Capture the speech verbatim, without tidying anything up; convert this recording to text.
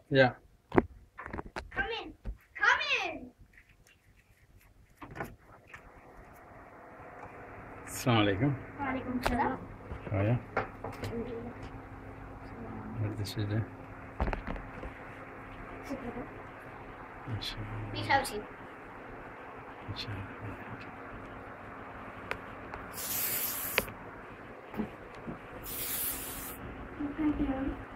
Yeah. Come in. Come in. Assalamu alaikum. Walaikum salam. How are you? What this is? Inshallah. Please have a seat. Inshallah. Thank you.